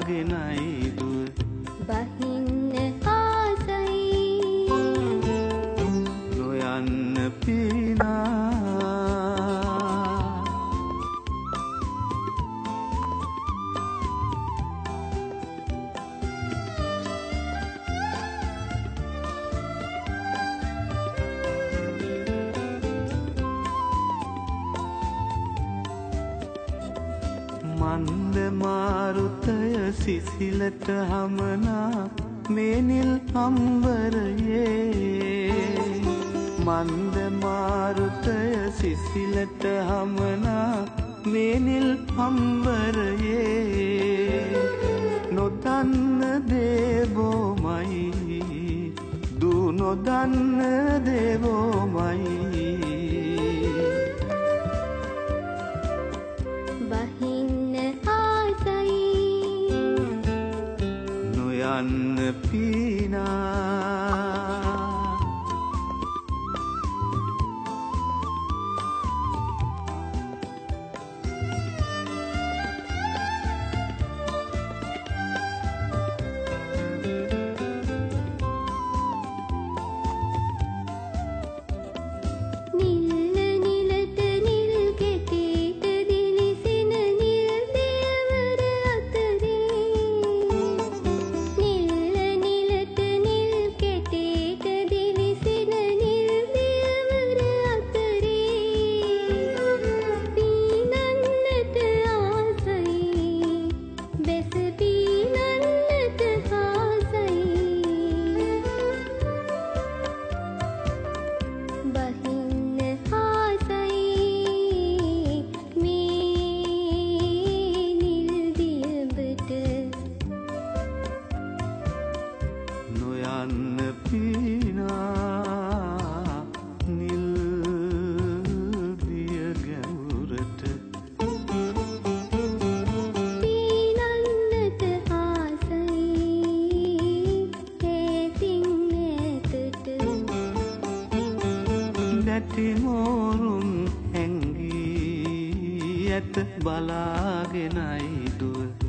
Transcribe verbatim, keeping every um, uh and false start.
බලාගෙනයි දුව බහින්න ආසයි නොයන්න පිනා මන්ද මාරුතය සිසිලට හමනා මේනිල් අම්බරයේ මන්ද මාරුතය සිසිලට හමනා මේනිල් අම්බරයේ නොදන්න දේවෝමයි දූ නොදන්න දේවෝමයි බහින්න ආසයි නොයන්න පිනා බහින්න ආසයි මේ නිල් දියඹට නොයන්න පිනා නිල් දිය ගැවුරට පීනන්නට ආසයි හේතින් ඈතට නැටි මෝරුන් හැංගී ඇත බලාගෙනයි දුව